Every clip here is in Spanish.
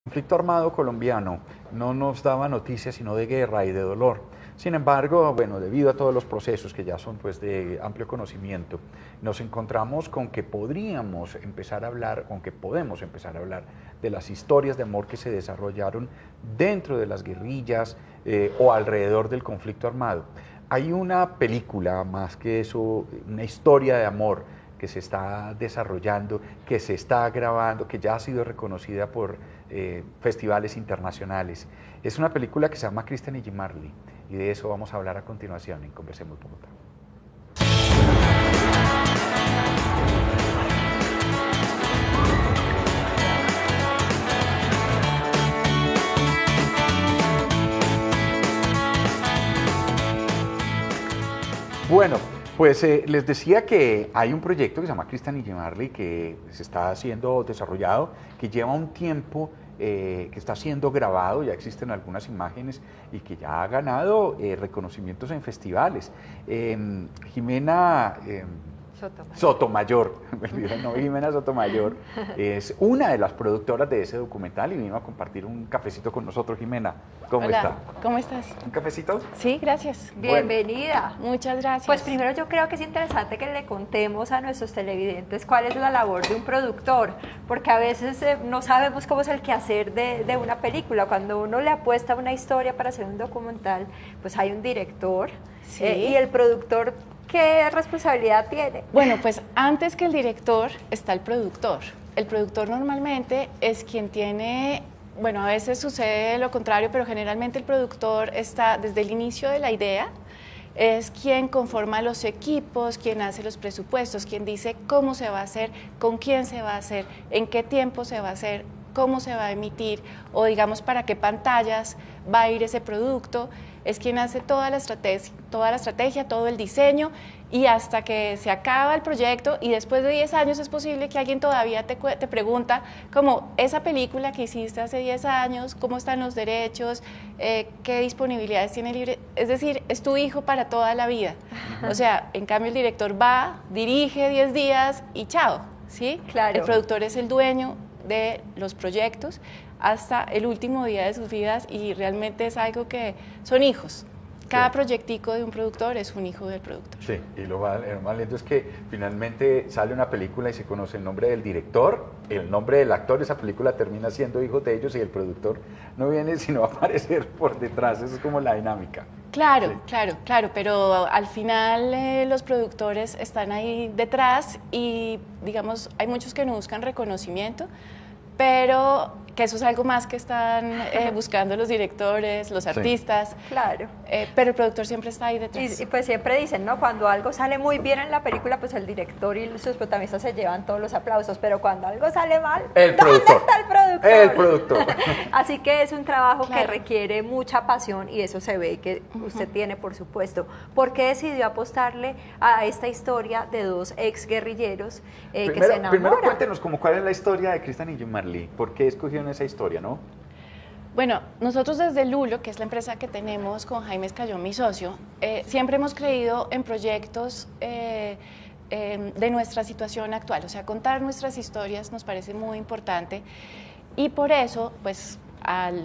El conflicto armado colombiano no nos daba noticias sino de guerra y de dolor. Sin embargo, bueno, debido a todos los procesos que ya son pues de amplio conocimiento, nos encontramos con que podríamos empezar a hablar, con que podemos empezar a hablar de las historias de amor que se desarrollaron dentro de las guerrillas o alrededor del conflicto armado. Hay una película, más que eso, una historia de amor que se está desarrollando, que se está grabando, que ya ha sido reconocida por festivales internacionales. Es una película que se llama Christian y Jim Marley, y de eso vamos a hablar a continuación en Conversemos Bogotá. Bueno, pues les decía que hay un proyecto que se llama Christian y Jim Marley que se está siendo desarrollado, que lleva un tiempo, que está siendo grabado, ya existen algunas imágenes y que ya ha ganado reconocimientos en festivales. Jimena Sotomayor, no, Jimena Sotomayor es una de las productoras de ese documental y vino a compartir un cafecito con nosotros. Jimena, ¿cómo Hola, está? ¿cómo estás? ¿Un cafecito? Sí, gracias. Bienvenida. Muchas gracias. Pues primero yo creo que es interesante que le contemos a nuestros televidentes cuál es la labor de un productor, porque a veces no sabemos cómo es el quehacer de una película. Cuando uno le apuesta a una historia para hacer un documental, pues hay un director Sí. Y el productor, ¿qué responsabilidad tiene? Bueno, pues antes que el director está el productor. El productor normalmente es quien tiene, bueno, a veces sucede lo contrario, pero generalmente el productor está desde el inicio de la idea, es quien conforma los equipos, quien hace los presupuestos, quien dice cómo se va a hacer, con quién se va a hacer, en qué tiempo se va a hacer, cómo se va a emitir o digamos para qué pantallas va a ir ese producto, es quien hace toda la estrategia, todo el diseño y hasta que se acaba el proyecto y después de 10 años es posible que alguien todavía te pregunta como esa película que hiciste hace 10 años, cómo están los derechos, qué disponibilidades tiene libre, es decir, es tu hijo para toda la vida. O sea, en cambio el director va, dirige 10 días y chao, ¿sí? Claro. El productor es el dueño de los proyectos hasta el último día de sus vidas y realmente es algo que son hijos. Cada proyectico de un productor es un hijo del productor. Sí, y lo más lindo es que finalmente sale una película y se conoce el nombre del director, el nombre del actor, esa película termina siendo hijo de ellos y el productor no viene sino a aparecer por detrás, eso es como la dinámica. Claro, Sí. claro, pero al final los productores están ahí detrás y digamos, hay muchos que no buscan reconocimiento, pero que eso es algo más que están buscando los directores, los artistas, Claro. pero el productor siempre está ahí detrás. Y pues siempre dicen, ¿no? Cuando algo sale muy bien en la película, pues el director y sus protagonistas se llevan todos los aplausos, pero cuando algo sale mal, El ¿dónde productor. está el productor? El productor. Así que es un trabajo que Claro. requiere mucha pasión y eso se ve que usted tiene, por supuesto. ¿Por qué decidió apostarle a esta historia de dos ex guerrilleros que se enamoran? Primero cuéntenos como cuál es la historia de Christian y Jim Marley, ¿por qué escogieron esa historia, no? Bueno, nosotros desde Lulo, que es la empresa que tenemos con Jaime Escayón, mi socio, siempre hemos creído en proyectos de nuestra situación actual, o sea, contar nuestras historias nos parece muy importante y por eso, pues, al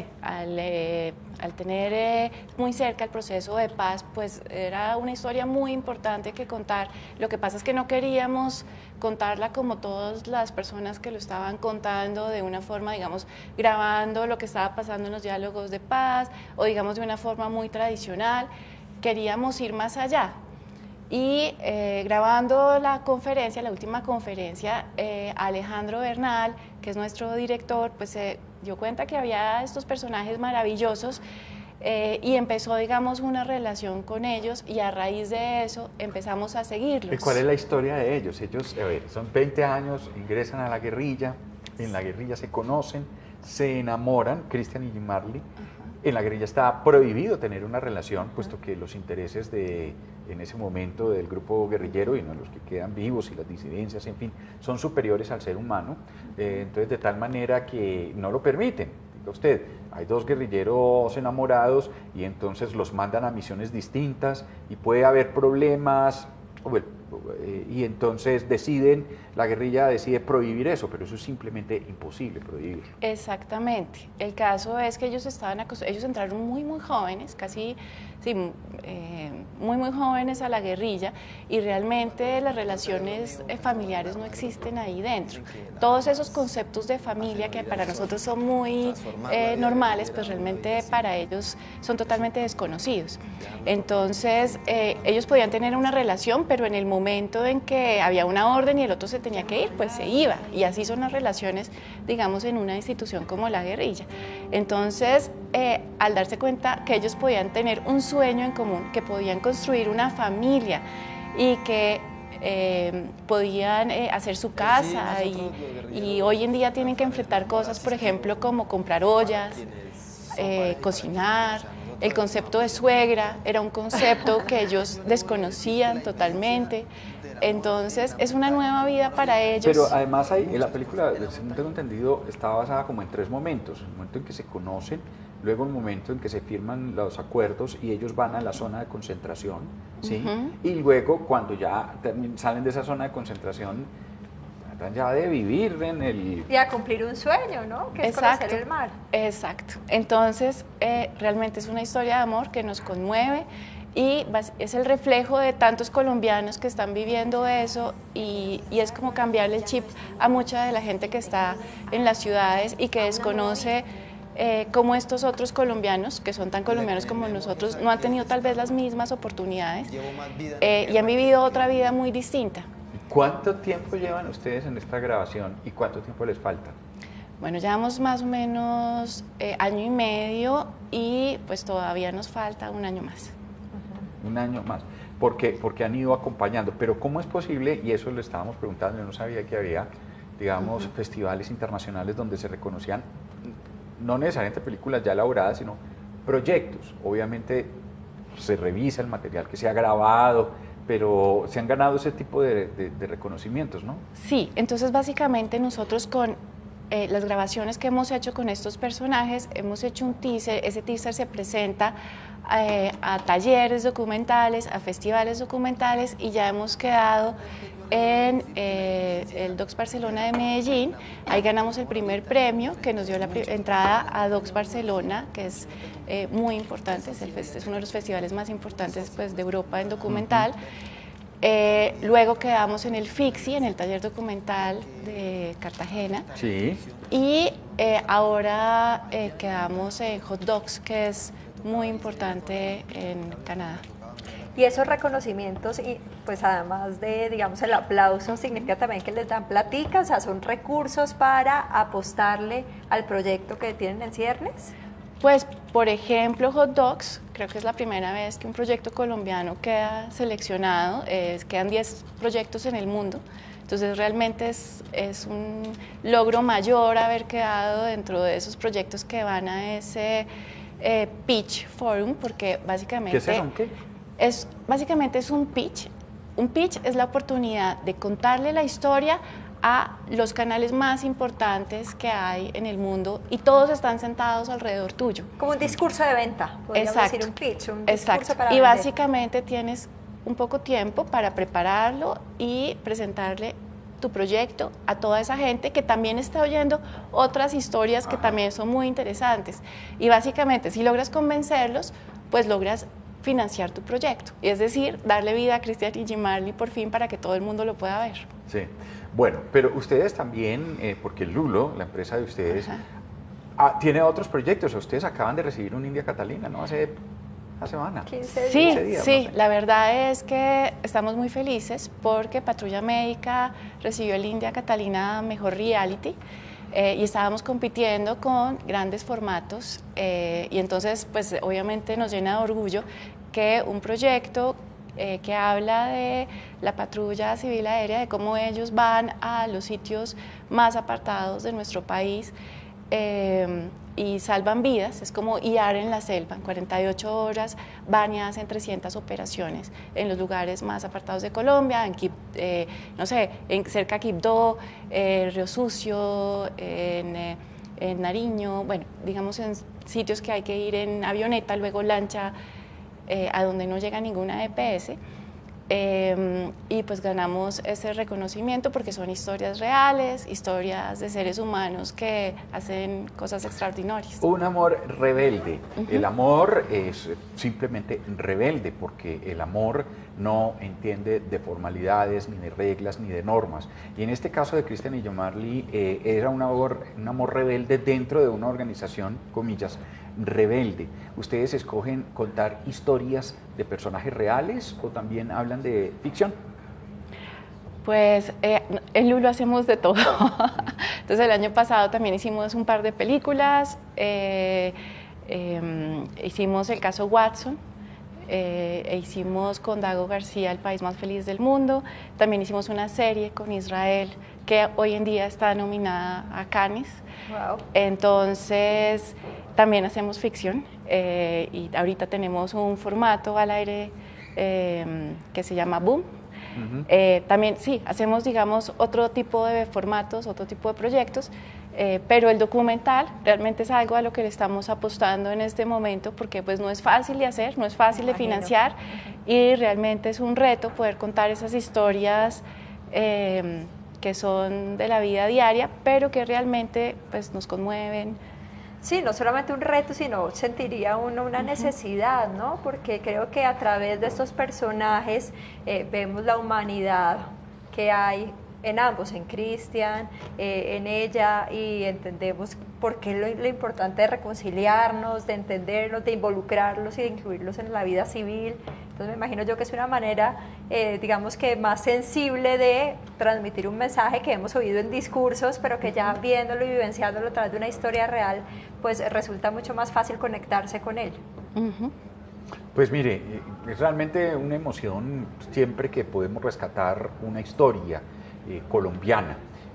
tener muy cerca el proceso de paz, pues era una historia muy importante que contar. Lo que pasa es que no queríamos contarla como todas las personas que lo estaban contando, de una forma, digamos, grabando lo que estaba pasando en los diálogos de paz, o digamos de una forma muy tradicional. Queríamos ir más allá. Y grabando la conferencia, la última conferencia, Alejandro Bernal, que es nuestro director, pues se dio cuenta que había estos personajes maravillosos y empezó, digamos, una relación con ellos y a raíz de eso empezamos a seguirlos. ¿Y cuál es la historia de ellos? Ellos, a ver, son 20 años, ingresan a la guerrilla, en la guerrilla se conocen, se enamoran, Christian y Jim Marley. En la guerrilla está prohibido tener una relación, puesto que los intereses en ese momento del grupo guerrillero y no los que quedan vivos y las disidencias, en fin, son superiores al ser humano. Entonces, de tal manera que no lo permiten. Diga usted, hay dos guerrilleros enamorados y entonces los mandan a misiones distintas y puede haber problemas. Bueno, y entonces la guerrilla decide prohibir eso, pero eso es simplemente imposible prohibirlo. Exactamente. El caso es que ellos entraron muy jóvenes, casi, sí, muy jóvenes a la guerrilla, y realmente las relaciones familiares no existen ahí dentro. Todos esos conceptos de familia que para nosotros son muy normales, pues realmente para ellos son totalmente desconocidos. Entonces, ellos podían tener una relación, pero en el momento en que había una orden y el otro se tenía que ir, pues se iba. Y así son las relaciones, digamos, en una institución como la guerrilla. Entonces, al darse cuenta que ellos podían tener un sueño en común, que podían construir una familia y que podían hacer su casa y hoy en día tienen que enfrentar cosas, por ejemplo, como comprar ollas, cocinar. El concepto de suegra era un concepto que ellos desconocían totalmente. Entonces, es una nueva vida para ellos. Pero además la película, según tengo entendido, está basada como en 3 momentos. El momento en que se conocen, luego el momento en que se firman los acuerdos y ellos van a la zona de concentración, ¿sí? Y luego cuando ya salen de esa zona de concentración, tratan ya de vivir en el... Y a cumplir un sueño, ¿no? Que es conocer el mar. Exacto. Entonces, realmente es una historia de amor que nos conmueve y es el reflejo de tantos colombianos que están viviendo eso y es como cambiarle el chip a mucha de la gente que está en las ciudades y que desconoce cómo estos otros colombianos, que son tan colombianos como nosotros, no han tenido tal vez las mismas oportunidades y han vivido otra vida muy distinta. ¿Cuánto tiempo llevan ustedes en esta grabación y cuánto tiempo les falta? Bueno, llevamos más o menos año y medio y pues todavía nos falta un año más. Un año más, porque han ido acompañando, pero ¿cómo es posible? Y eso le estábamos preguntando, yo no sabía que había, digamos, festivales internacionales donde se reconocían, no necesariamente películas ya elaboradas, sino proyectos. Obviamente se revisa el material que se ha grabado, pero se han ganado ese tipo de reconocimientos, ¿no? Sí, entonces básicamente nosotros con las grabaciones que hemos hecho con estos personajes, hemos hecho un teaser, ese teaser se presenta a talleres documentales, a festivales documentales y ya hemos quedado en el Docs Barcelona de Medellín. Ahí ganamos el primer premio que nos dio la entrada a Docs Barcelona, que es muy importante, es uno de los festivales más importantes pues, de Europa en documental. Luego quedamos en el FIXI, en el taller documental de Cartagena. Sí. Y ahora quedamos en Hot Docs, que es muy importante en Canadá. Y esos reconocimientos, y pues además de, digamos, el aplauso, significa también que les dan platica, o sea, son recursos para apostarle al proyecto que tienen en ciernes. Pues, por ejemplo, Hot Docs, creo que es la primera vez que un proyecto colombiano queda seleccionado, quedan 10 proyectos en el mundo, entonces realmente es un logro mayor haber quedado dentro de esos proyectos que van a ese Pitch Forum, porque básicamente... ¿Qué es eso? ¿Qué? Básicamente es un pitch. Un pitch es la oportunidad de contarle la historia a los canales más importantes que hay en el mundo y todos están sentados alrededor tuyo. Como un discurso de venta, podríamos decir un pitch, un discurso para y vender. básicamente tienes un poco tiempo para prepararlo y presentarle tu proyecto a toda esa gente que también está oyendo otras historias que también son muy interesantes. Y básicamente, si logras convencerlos, pues logras financiar tu proyecto, y es decir, darle vida a Cristian y Jim Marley por fin para que todo el mundo lo pueda ver. Sí, bueno, pero ustedes también, porque Lulo, la empresa de ustedes, tiene otros proyectos. Ustedes acaban de recibir un India Catalina, ¿no? Hace una semana. 15 días. Sí, 15 días, sí, no sé. la verdad es que estamos muy felices porque Patrulla Médica recibió el India Catalina Mejor Reality. Y estábamos compitiendo con grandes formatos y entonces pues obviamente nos llena de orgullo que un proyecto que habla de la patrulla civil aérea, de cómo ellos van a los sitios más apartados de nuestro país y salvan vidas, es como IAR en la selva, en 48 horas van y hacen 300 operaciones en los lugares más apartados de Colombia, en no sé, cerca de Quibdó, Río Sucio, en Nariño, bueno, digamos en sitios que hay que ir en avioneta, luego lancha, a donde no llega ninguna EPS. y pues ganamos ese reconocimiento porque son historias reales, historias de seres humanos que hacen cosas extraordinarias. Un amor rebelde. El amor es simplemente rebelde porque el amor no entiende de formalidades, ni de reglas, ni de normas. Y en este caso de Christian y John Marley era un amor rebelde dentro de una organización, comillas, rebelde. ¿Ustedes escogen contar historias de personajes reales o también hablan de ficción? Pues en Lulu hacemos de todo. Entonces el año pasado también hicimos un par de películas, hicimos el caso Watson, hicimos con Dago García El país más feliz del mundo, también hicimos una serie con Israel que hoy en día está nominada a Cannes. Wow. Entonces también hacemos ficción y ahorita tenemos un formato al aire que se llama Boom. También sí, hacemos digamos otro tipo de formatos, otro tipo de proyectos, pero el documental realmente es algo a lo que le estamos apostando en este momento porque pues no es fácil de hacer, no es fácil de financiar y realmente es un reto poder contar esas historias que son de la vida diaria, pero que realmente pues nos conmueven. Sí, no solamente un reto, sino sentiría uno una necesidad, ¿no? Porque creo que a través de estos personajes vemos la humanidad que hay en ambos, en Christian, en ella, y entendemos por qué lo importante de reconciliarnos, de entenderlos, de involucrarlos y de incluirlos en la vida civil. Entonces me imagino yo que es una manera, digamos que más sensible de transmitir un mensaje que hemos oído en discursos, pero que ya viéndolo y vivenciándolo a través de una historia real, pues resulta mucho más fácil conectarse con él. Pues mire, es realmente una emoción siempre que podemos rescatar una historia colombiana.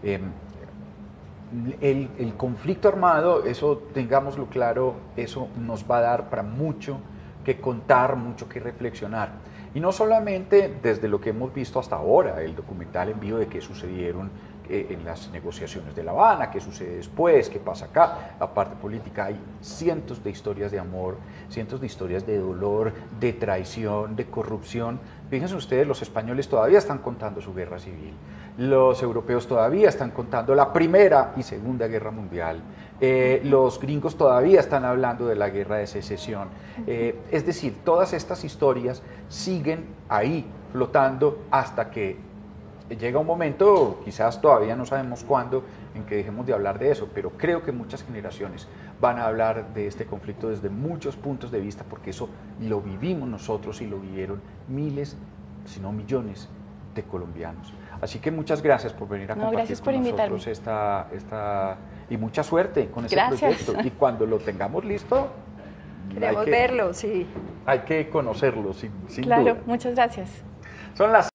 El conflicto armado, eso tengámoslo claro, eso nos va a dar para mucho que contar, mucho que reflexionar. Y no solamente desde lo que hemos visto hasta ahora, el documental en vivo de qué sucedieron en las negociaciones de La Habana, qué sucede después, qué pasa acá, la parte política, hay cientos de historias de amor, cientos de historias de dolor, de traición, de corrupción. Fíjense ustedes, los españoles todavía están contando su guerra civil, los europeos todavía están contando la Primera y Segunda Guerra Mundial, los gringos todavía están hablando de la guerra de secesión, es decir, todas estas historias siguen ahí flotando hasta que llega un momento, quizás todavía no sabemos cuándo, en que dejemos de hablar de eso, pero creo que muchas generaciones van a hablar de este conflicto desde muchos puntos de vista, porque eso lo vivimos nosotros y lo vivieron miles, si no millones, de colombianos. Así que muchas gracias por venir a compartir con nosotros esta y mucha suerte con ese proyecto. Y cuando lo tengamos listo, queremos verlo, sí. Hay que conocerlo, sin duda. Claro, muchas gracias. Son las